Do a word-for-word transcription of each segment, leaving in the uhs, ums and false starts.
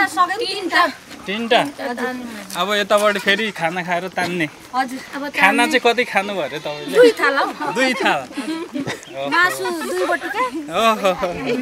चारवटा सके तीनटा तीनटा अब यताबाट फेरि खाना खाएर तान्ने हजुर अब खाना चाहिँ कति खानु भयो अरे तपाईले दुई थाल हौ दुई थाल मासु दुई बटुका ओहो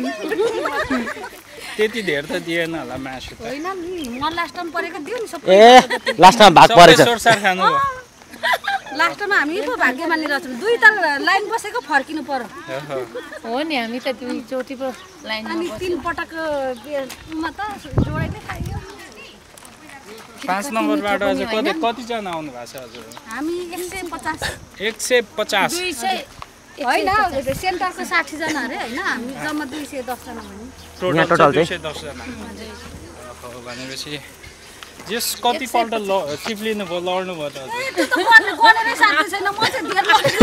त्यति धेर त दिएन होला मासु त हैन म लास्टमा परेको दिउ नि सबै ए लास्टमा भाग परेछ सोरसार खानु भयो लास्टमा हामी पो भाग्यमानी रहेछौँ दुई ताल लाइन बसेको फर्किनु पर्यो हो नि हामी त दुई चोटि पो लाइन अनि तीन पटक मा त जोडै नै खाइयो पाँच नम्बरबाट चाहिँ कति कतिजना आउनु भएको छ हजुर हामी एक सय पचास एक सय पचास दुई सय होइन सेन्टरको साठी जना अरे होइन हामी जम्मा दुई सय दस जना भन्यो टोटल दुई सय दस जना भनेपछि यस कतिपल्ट चिप्लिनु भयो लड्नु भयो त त्यो त गर्ने गर्नै साध्य छैन म चाहिँ धेर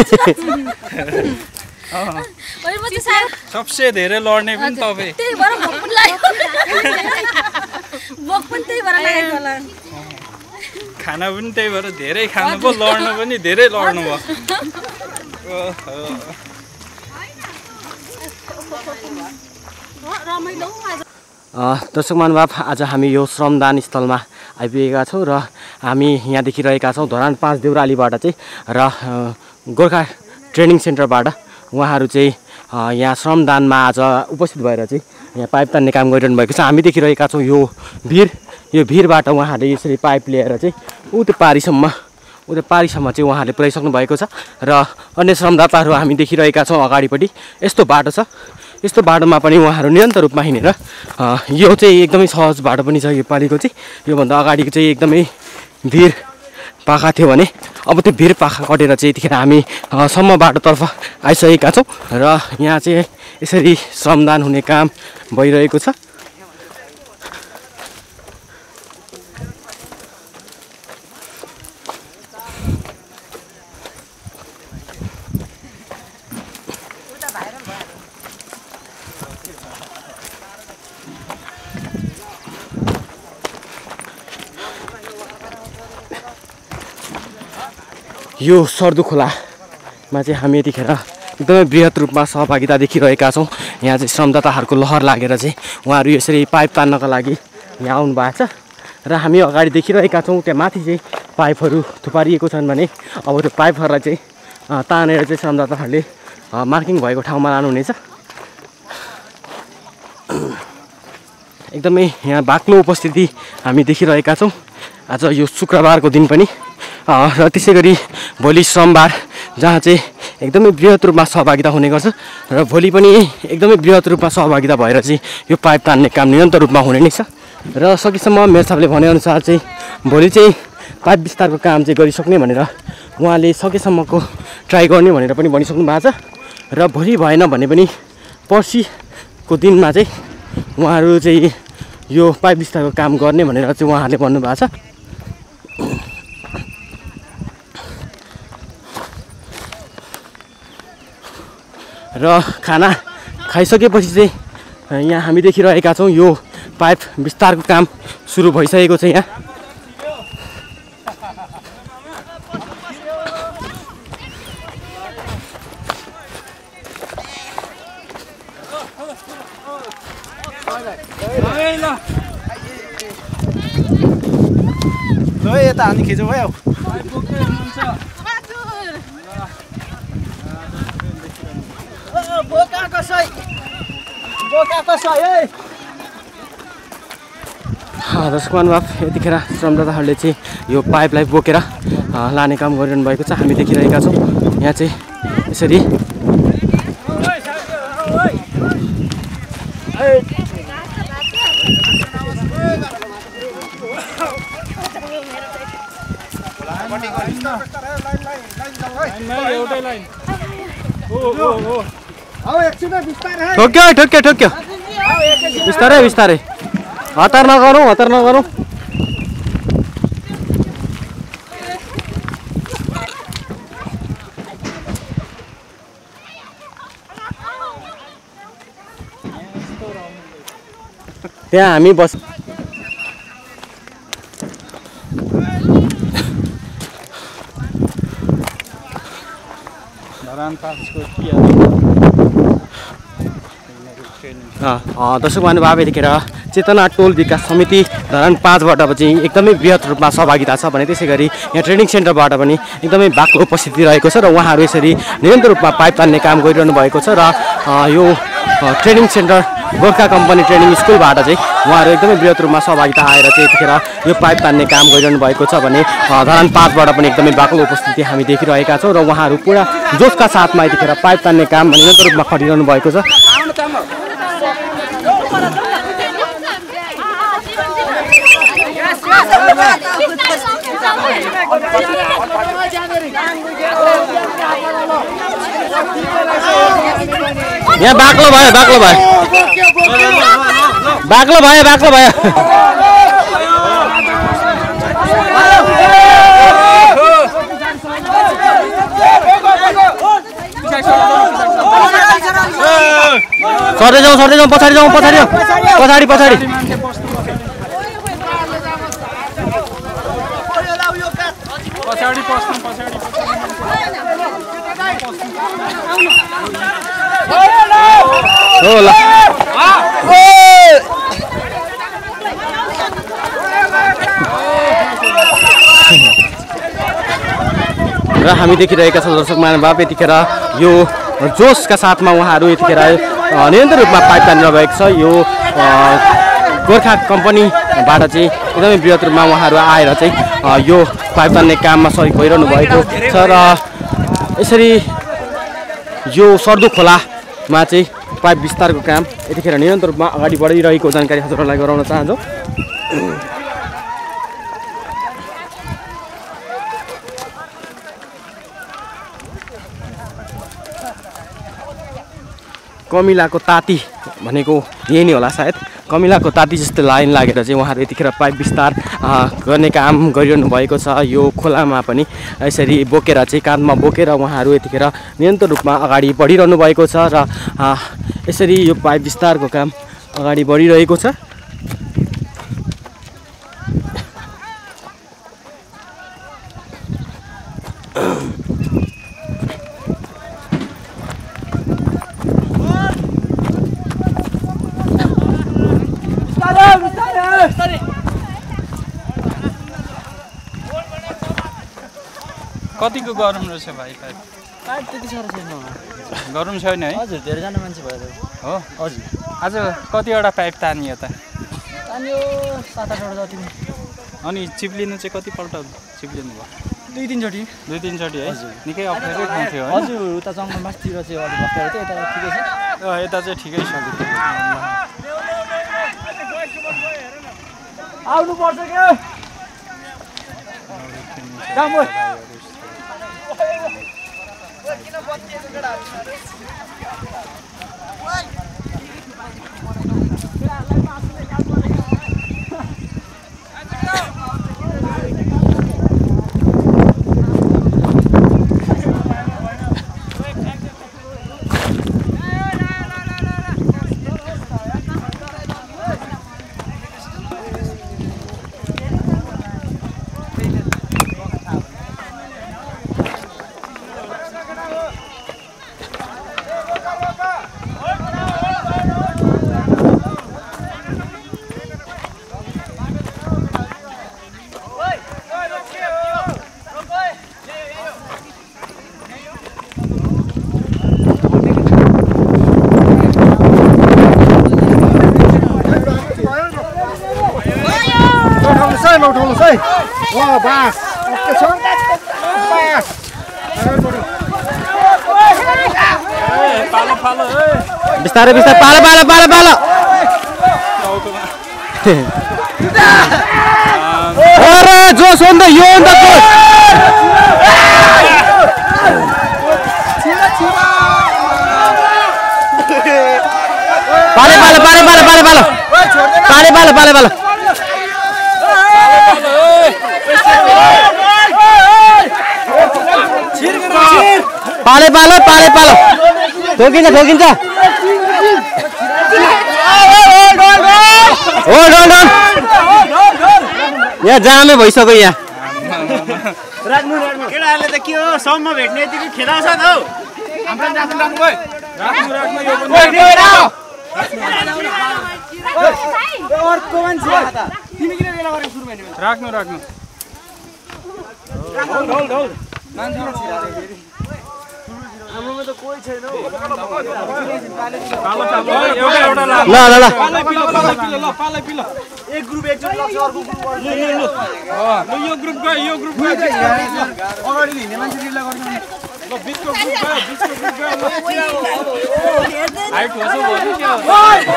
लड्छु सबसे धेरै लड्ने पनि तपाईँ त्यही भएर भोक पनि लाग्यो भोक पनि त्यही भएर लागेको होला खाना पनि त्यही भएर धेरै खानु भयो लड्नु पनि धेरै लड्नु भयो रमाइलो दर्शक महानुभाव आज हामी यो श्रमदान स्थलमा आइपुगेका छौँ र हामी यहाँ देखिरहेका छौँ धरान पाँच देउरालीबाट चाहिँ र गोर्खा ट्रेनिङ सेन्टरबाट उहाँहरू चाहिँ यहाँ श्रमदानमा आज उपस्थित भएर चाहिँ यहाँ पाइप तान्ने काम गरिरहनु भएको छ। हामी देखिरहेका छौँ यो भिर यो भिरबाट उहाँहरूले यसरी पाइप ल्याएर चाहिँ उ त्यो पारीसम्म उ त्यो पारीसम्म चाहिँ उहाँहरूले पुर्याइसक्नु भएको छ र अन्य श्रमदाताहरू हामी देखिरहेका छौँ अगाडिपट्टि यस्तो बाटो छ। यस्तो बाटोमा पनि उहाँहरू निरन्तर रूपमा हिँडेर यो चाहिँ एकदमै सहज बाटो पनि छ। यो पालिको चाहिँ योभन्दा अगाडिको चाहिँ एकदमै भिर पाखा थियो भने अब त्यो भिर पाखा कटेर चाहिँ यतिखेर हामी सम्म बाटोतर्फ आइसकेका छौँ र यहाँ चाहिँ यसरी श्रमदान हुने काम भइरहेको छ। यो सर्दु खोलामा चाहिँ हामी यतिखेर एकदमै बृहत रूपमा सहभागिता देखिरहेका छौँ। यहाँ चाहिँ श्रमदाताहरूको लहर लागेर चाहिँ उहाँहरू यसरी पाइप तान्नका लागि यहाँ आउनु भएको छ र हामी अगाडि देखिरहेका छौँ। त्यहाँ माथि चाहिँ पाइपहरू थुपारिएको छन् भने अब त्यो पाइपहरूलाई चाहिँ तानेर चाहिँ श्रमदाताहरूले मार्किङ भएको ठाउँमा लानुहुनेछ। एकदमै यहाँ बाक्लो उपस्थिति हामी देखिरहेका छौँ आज यो शुक्रबारको दिन पनि र त्यसै गरी भोलि सोमबार जहाँ चाहिँ एकदमै बृहत रूपमा सहभागिता हुने गर्छ र भोलि पनि एकदमै बृहत रूपमा सहभागिता भएर चाहिँ यो पाइप तान्ने काम निरन्तर रूपमा हुने नै छ र सकेसम्म मेयर साहबले भनेअनुसार चाहिँ भोलि चाहिँ पाइप विस्तारको काम चाहिँ गरिसक्ने भनेर उहाँले सकेसम्मको ट्राई गर्ने भनेर पनि भनिसक्नु भएको छ र भोलि भएन भने पनि पर्सिको दिनमा चाहिँ उहाँहरू चाहिँ यो पाइप विस्तारको काम गर्ने भनेर चाहिँ उहाँहरूले भन्नुभएको छ। र खाना खाइसकेपछि चाहिँ यहाँ हामी देखिरहेका छौँ यो पाइप विस्तारको काम सुरु भइसकेको छ। यहाँ ल यता हानी खिचो भयो बोका कसै बोका कसै है। दर्शक महानुभाव यतिखेर श्रमदाताहरूले चाहिँ यो पाइपलाई बोकेर लाने काम गरिरहनु भएको छ। हामी देखिरहेका छौँ यहाँ चाहिँ यसरी ठोक्यो ठोक्यो ठोक्यो बिस्तारै बिस्तारै हतार नगरौँ हतार नगरौँ। त्यहाँ हामी बस दर्शक महानुभाव यतिखेर चेतना टोल विकास समिति धरान पाँचबाट चाहिँ एकदमै बृहत रूपमा सहभागिता छ भने त्यसै गरी यहाँ ट्रेनिङ सेन्टरबाट पनि एकदमै बाक्लो उपस्थिति रहेको छ र उहाँहरू यसरी निरन्तर रूपमा पाइप तान्ने काम गरिरहनु भएको छ र यो training centre Gorkha company training स्कुलबाट चाहिँ उहाँहरू एकदमै बृहत रूपमा सहभागिता आएर चाहिँ यतिखेर यो पाइप तान्ने काम गरिरहनु भएको छ भने धरान पाँचबाट पनि एकदमै बाक्लो उपस्थिति हामी देखिरहेका छौँ र उहाँहरू पुरा जोसका साथमा यतिखेर पाइप तान्ने काम निरन्तर रूपमा खटिरहनु भएको छ। यहाँ बाक्लो भयो बाक्लो भयो बाक्लो भयो बाक्लो भयो सर्दै जाउँ सर्दै जाउँ पछाडि जाउँ पछाडि पछाडि पछाडि पछाडि पस्नु पछाडि हो ल र हामी देखिरहेका छौँ दर्शक महानुभाव यतिखेर यो जोसका साथमा उहाँहरू यतिखेर निरन्तर रूपमा पाइप तानिरहनु भएको छ। यो गोर्खा कम्पनीबाट चाहिँ एकदमै बृहत रूपमा उहाँहरू आएर चाहिँ यो पाइप तान्ने काममा सहयोग भइरहनु भएको छ र यसरी यो सर्दो खोलामा चाहिँ पाइप विस्तारको काम यतिखेर निरन्तर रूपमा अगाडि बढिरहेको जानकारी हजुरहरूलाई गराउन चाहन्छौँ। कमिलाको ताती भनेको यही नै होला सायद। कमिलाको ताती जस्तो लाइन लागेर चाहिँ उहाँहरू यतिखेर पाइप विस्तार गर्ने काम गरिरहनु भएको छ। यो खोलामा पनि यसरी बोकेर चाहिँ काँधमा बोकेर उहाँहरू यतिखेर निरन्तर रूपमा अगाडि बढिरहनु भएको छ र यसरी यो पाइप विस्तारको काम अगाडि बढिरहेको छ। कतिको गरम रहेछ भाइ पाइप? पाइप त्यति साह्रो छैन गरम छैन है? हजुर धेरैजना मान्छे भयो हो हजुर। आज कतिवटा पाइप तानियो त? तानियो सात आठवटा जति। अनि चिप्लिनु चाहिँ कतिपल्ट चिप्लिनु भयो? दुई तिनचोटि दुई तिनचोटि है? निकै अप्ठ्यारो ठाउँ थियो हजुर। उता जङ्गल मासतिर चाहिँ अलिक अप्ठ्यारो थियो, यता ठिकै छ। यता चाहिँ ठिकै छ। आउनुपर्छ क्या उठाउनुहोस् है। ओ बास ओके छ बास पालो पालो बिस्तारै बिस्तारै पालो पालो पालो पालो अरे जोस हो नि त यो हो नि त जोस। पाले पालो पाले पालो पाले पालो पाले पालो पाले पालो पाले पालो पाले पालो ठोकिन्छ ठोकिन्छ। हो डोन डोन यहाँ जामै भइसक्यो यहाँ। राख्नु राख्नु केटाहरूले त के हो सम्म भेट्ने यतिको खेदाउँछ त हौ। हाम्रो राख्नु राख्नु भयो राख्नु राख्नु यो पनि अर्को मान्छे तिमी किन रेला गरेको सुरु भयो राख्नु राख्नु होल्ड होल्ड होल्ड मान्छे छिराले हाम्रोमा त कोही छैन हौ एउटा एउटा ल ल ल पालै पिलो पालै पिलो ल पालै पिलो एक ग्रुप एकचोटि लाग्छ अर्को ग्रुप ल ल ल ल यो ग्रुप गयो यो ग्रुप गयो अगाडि हिँड्ने मान्छे रेला गर्छ ल बिचको ग्रुप गयो बिचको ग्रुप गयो हाइट होछ भन्नु के हो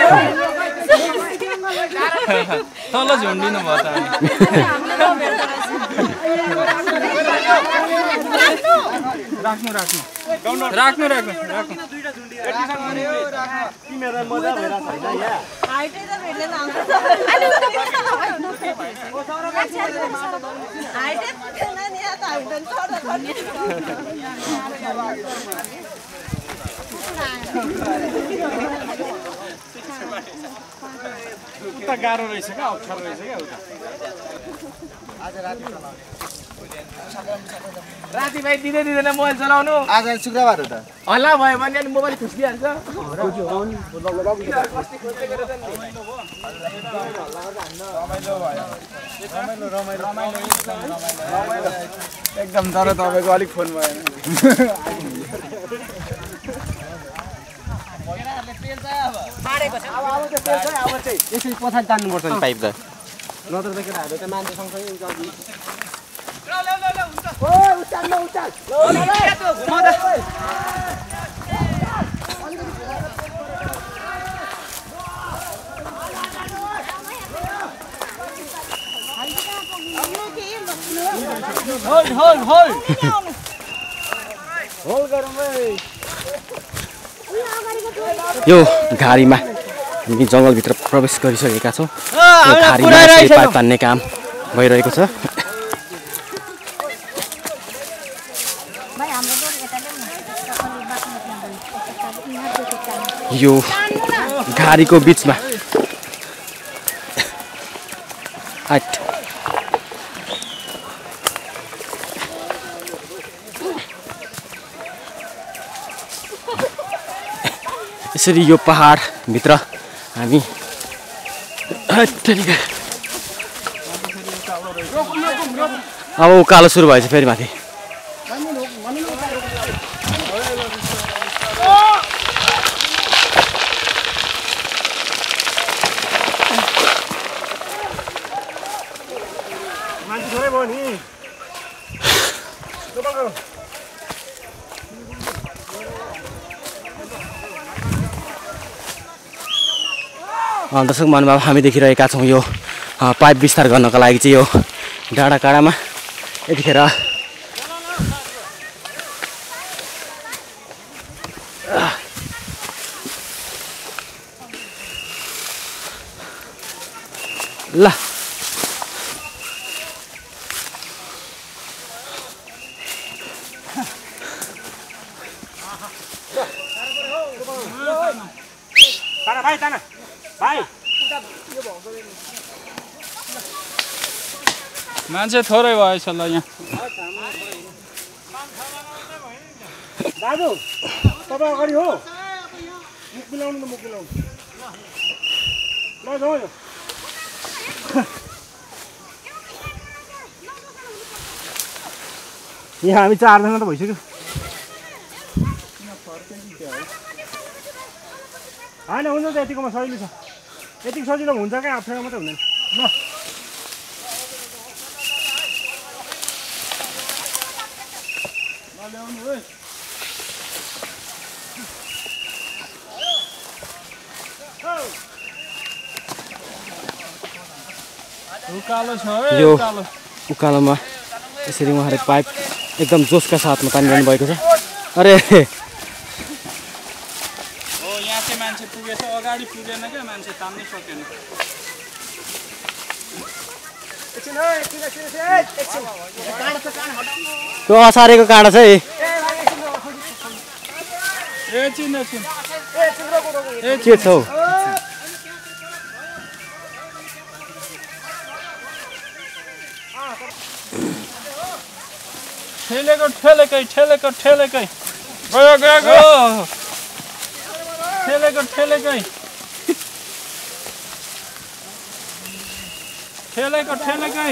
तल झुन्डिनु भयो त राख्नु राख्नु राख्नु राख्नु राख्नु एडिसन गर्यो राख्नु तिमीहरुलाई मजा भइरा छैन यहाँ हाइटै त भेट्दैन हाइटै भेट्दैन नि यहाँ त हाइटन छोड्दा उता गाह्रो रहेछ क्या अप्ठ्यारो रहेछ क्या उता आज राति राति भाइ दिँदै दिँदैन मोबाइल चलाउनु आज शुक्रबार हो त हल्ला भयो भने अनि मोबाइल खुस्किहाल्छ एकदम तर तपाईँको अलिक फोन भएन यसरी पछाडि तान्नुपर्छ नि पाइप त नत्र त केटाहरू त मान्छे सँगसँगै होल्ड होल्ड होल्ड होल्ड गरौँ है यो घारीमा हामी जङ्गलभित्र प्रवेश गरिसकेका छौँ यो घारीमा यसरी पाइप तान्ने काम भइरहेको छ यो घारीको बिचमा हाइट यसरी यो पहाडभित्र हामी अब उकालो सुरु भएछ फेरि माथि दर्शक महानुभाव हामी देखिरहेका छौँ यो पाइप विस्तार गर्नको लागि चाहिँ यो डाँडा काँडामा यतिखेर ल ताना भाइ ताना भाइ मान्छे थोरै भएछ ल यहाँ दाजु तपाईँ अगाडि हो मुख मिलाउनु न मुख मिलाउनु ल जाउँ यो यहाँ हामी चारजना त भइसक्यो होइन हुन्छ त यतिकोमा सजिलो छ यतिको सजिलो हुन्छ क्या अप्ठ्यारो मात्रै हुँदैन ल ल्याउनु है उकालो छ है यो उकालो उकालोमा यसरी उहाँहरूले पाइप एकदम जोसका साथमा तानिरहनु भएको छ अरे हो यहाँ चाहिँ मान्छे पुगेछ अगाडि पुगेन क्या मान्छे तान्नै सकेन त्यो असारेको काँडा छ है एकछिन एकछिन के छ हौ ठेलेको ठेलेकै ठेलेको ठेलेकै गयो गयो गयो ठेलेको ठेलेकै ठेलेको ठेलेकै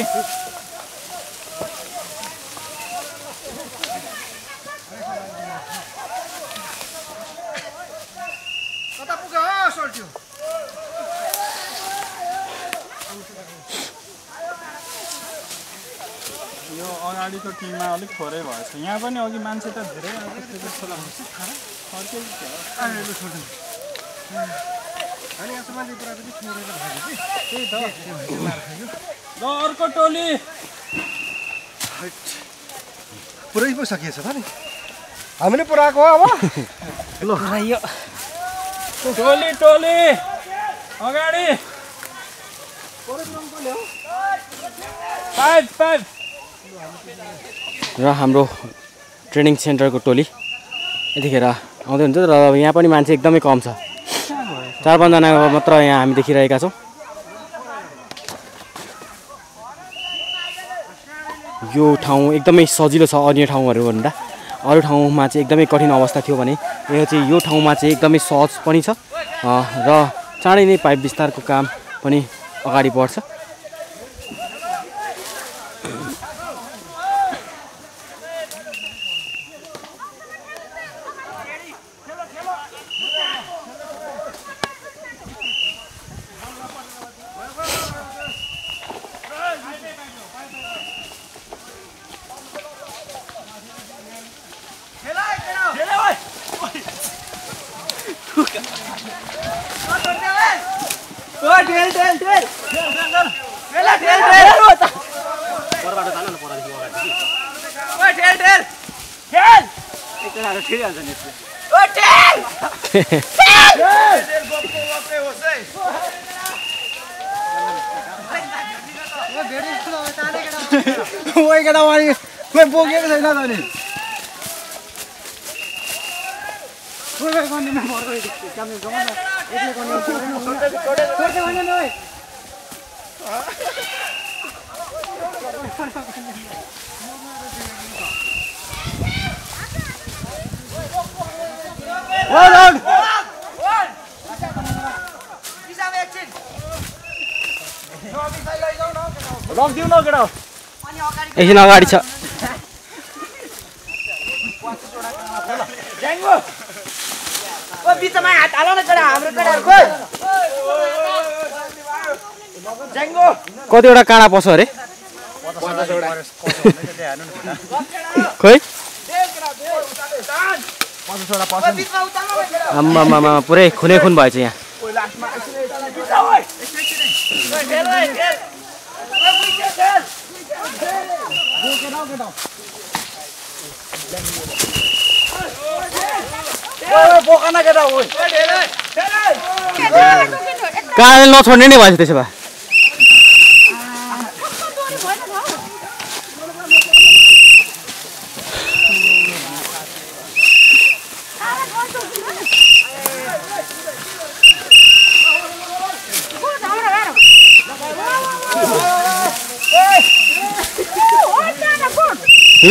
कता पुग्यो हो सोल्ट्यो यो अगाडिको टिममा अलिक थोरै भएछ यहाँ पनि अघि मान्छे त धेरै ल अर्को टोली पुरै पो सकिएछ त नि हामीले पुराको हो अब ल यो टोली टोली अगाडि फाइभ फाइभ र हाम्रो ट्रेनिङ सेन्टरको टोली यतिखेर आउँदै हुन्छ र यहाँ पनि मान्छे एकदमै कम छ चार पाँचजना मात्र यहाँ हामी देखिरहेका छौँ यो ठाउँ एकदमै सजिलो छ अन्य ठाउँहरू भन्दा अरू ठाउँमा चाहिँ एकदमै कठिन अवस्था थियो भने यो चाहिँ यो ठाउँमा चाहिँ एकदमै सहज पनि छ र चाँडै नै पाइप विस्तारको काम पनि अगाडि बढ्छ ओइ केटा वाली कोही बोकेको छैन त नि कोही कोही गर्नेमा मर्को काम गर्छ एकले गर्ने छोड्दै भने न ओइ वन आउट पिसामा एकछिन रक दिउ न केटा एकछिन अगाडि छ ज्याङ्गो ओ बिचमा हात हाल न केटा हाम्रो केटाहरुको ज्याङ्गो कतिवटा काँडा पस्छ अरे खोइ आम्मामामा पुरै खुनै खुन भएछ यहाँ काँडाले नछोड्ने नै भएछ त्यसो भए ल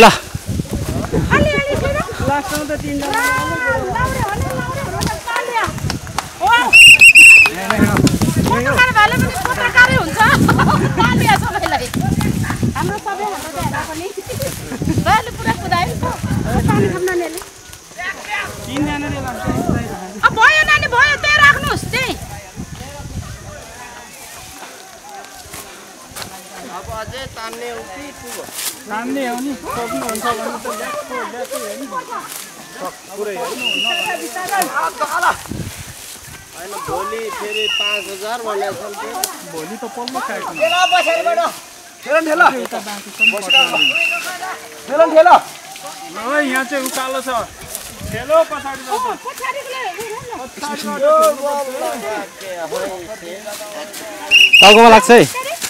भयो नानी भयो त्यही राख्नुहोस् त्यही अब अझै तान्ने हो कि पुगो नाम्ने हो नि सक्नुहुन्छ भने त ल्याक्को ल्याक्को हेर्नु पुरै हैन भोलि फेरि पाँच हजार भनेर सम्थे भोलि त पल्लो खाएको ठेला बसेबाट ठेला ठेला यता बाँकी सब ठेला ठेला ल यहाँ चाहिँ उकालो छ ठेलो पछाडि टाउकोमा लाग्छ है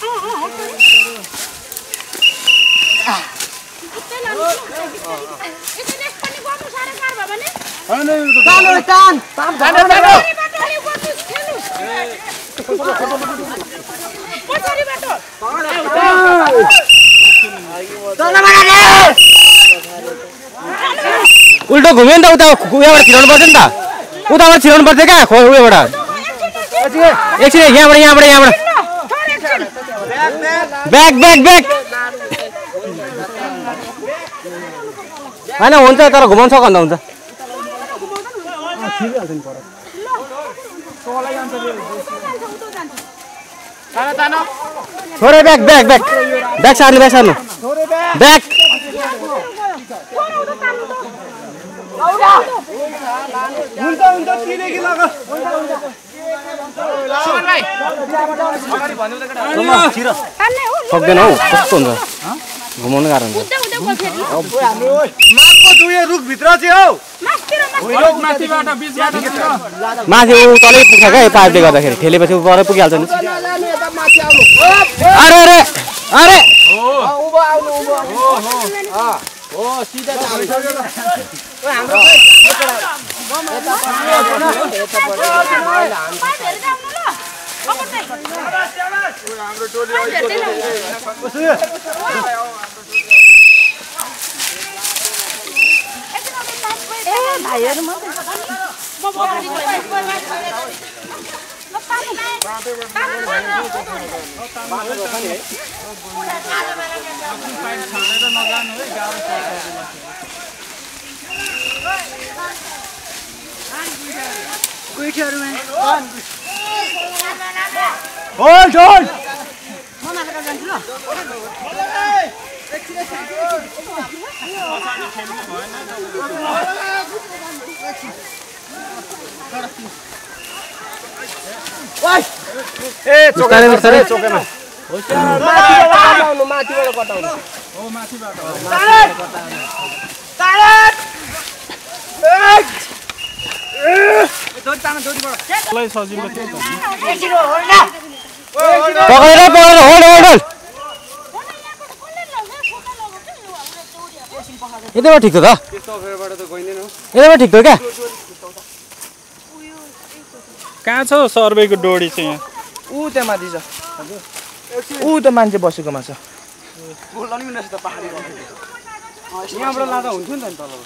उल्टो घुम्यो नि त उता उयोबाट छिराउनु पर्छ नि त उताबाट छिराउनु पर्छ क्या खो उयोबाट एकछिन यहाँबाट यहाँबाट यहाँबाट ब्याक ब्याक ब्याक होइन हुन्छ तर घुमाउनु सक्छ हुन्छ थोरै ब्याक ब्याक ब्याक ब्याक सार्नु ब्याक सार्नु ब्याक हुन्छ हुन्छ तिदेखि लग सक्दैन हौ कस्तो हुन्छ घुमाउनु गाह्रो हुन्छ मार्को दुई रुखभित्र चाहिँ हौ माथि ऊ तलै पुग्छ क्या यो पाइपले गर्दाखेरि ठेलेपछि ऊ पर पुगिहाल्छ नि अरे अरे अरे होल्ड होल्ड ए बिस्तारै बिस्तारै चोकेमा माथिबाट कटाउनु हो माथिबाट सजिलो थियो पकडेर पकडेर होल्ड होल्ड होल्ड यतैबाट ठिक छ त यतैबाट ठिक छ क्या कहाँ छ सर्वेको डोरी चाहिँ यहाँ ऊ त्यहाँ माथि छ ऊ त मान्छे बसेकोमा छ यहाँबाट लाँदा हुन्थ्यो नि त तलबाट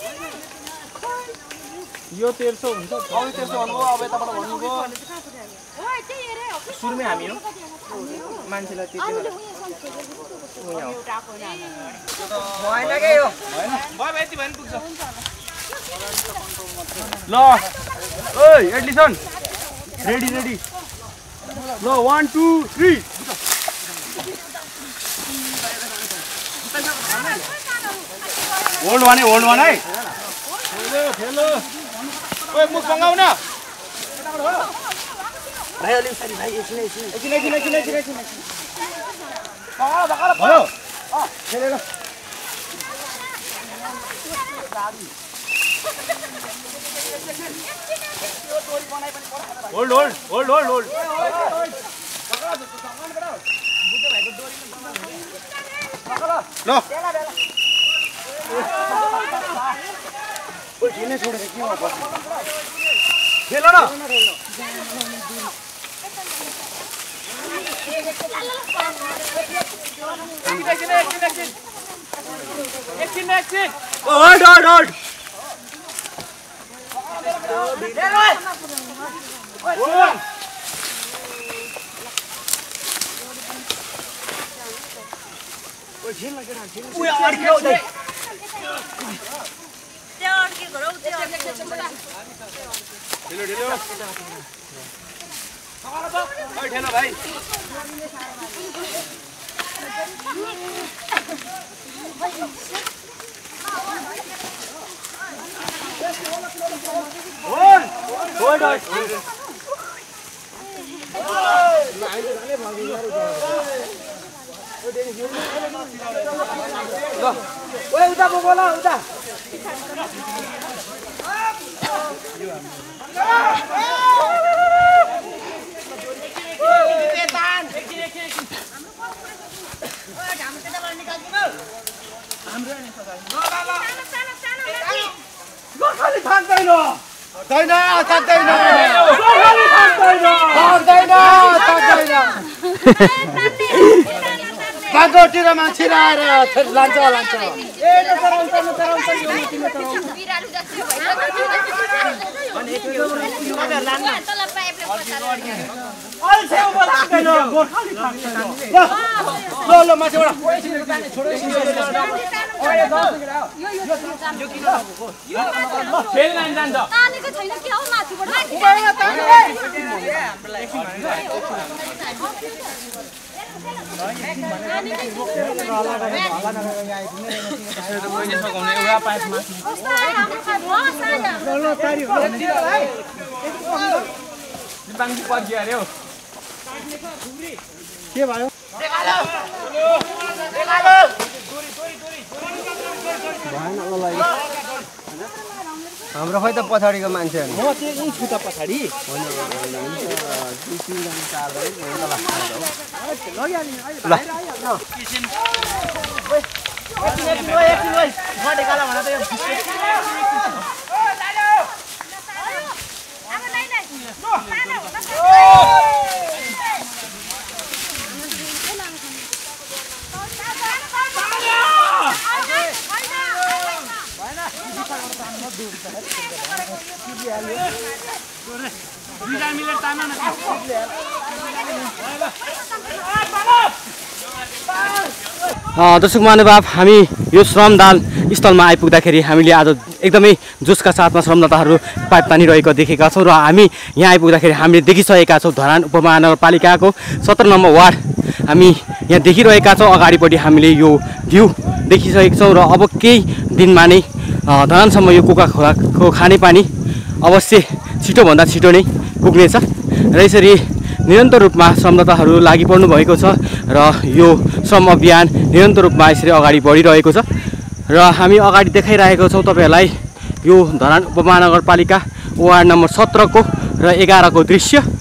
यो तेह्र सौ हुन्छ अब तेर्सो भन्नुभयो अब यताबाट भन्नुभयो सुरुमै हामी हो मान्छेलाई त्यति भएन के यो भयो यति भयो नि पुग्छ ल ओइ एडलिसन रेडी रेडी ल one two three hold one है होल्ड वान है ठेलो ओए मुख बङ्गाउ न भाइ अलि उसरी भाइ एकछिन एकछिन एकछिन एकछिन एकछिन एकछिन एकछिन भयो अ खेलेर hold hold hold hold hold ल ओइ खेल्ने छोडेर के हो बस्नु खेल न एकछिन एकछिन होल्ड होल्ड होल्ड ओइ अड्क्यो दे ढिलो ढिलो ओइ ठेलो भाइ होल्ड होल्ड होल्ड ओए उता बोला उता बागोटी र मान्छे आएर लान्छ लान्छ ल ल मान्छेबाट के भयो हाम्रो खै त पछाडिको मान्छेहरू म चाहिँ यहीँ छु त पछाडि दर्शक महानुभाव हामी यो श्रमदान स्थलमा आइपुग्दाखेरि हामीले आज एकदमै जोसका साथमा श्रमदाताहरू पाइप तानिरहेको देखेका छौँ र हामी यहाँ आइपुग्दाखेरि हामीले देखिसकेका छौँ धरान उपमहानगरपालिकाको सत्र नम्बर वार्ड हामी यहाँ देखिरहेका छौँ। अगाडिपट्टि हामीले यो भ्यू देखिसकेका छौँ र अब केही दिनमा नै धरानसम्म यो कोका खोलाको खानेपानी अवश्य छिटोभन्दा छिटो नै पुग्नेछ र यसरी निरन्तर रूपमा श्रमदाताहरू लागि पर्नु भएको छ र यो श्रम अभियान निरन्तर रूपमा यसरी अगाडि बढिरहेको छ र हामी अगाडि देखाइरहेको छौँ तपाईँहरूलाई यो धरान उपमहानगरपालिका वार्ड नम्बर सत्रको र एघारको दृश्य।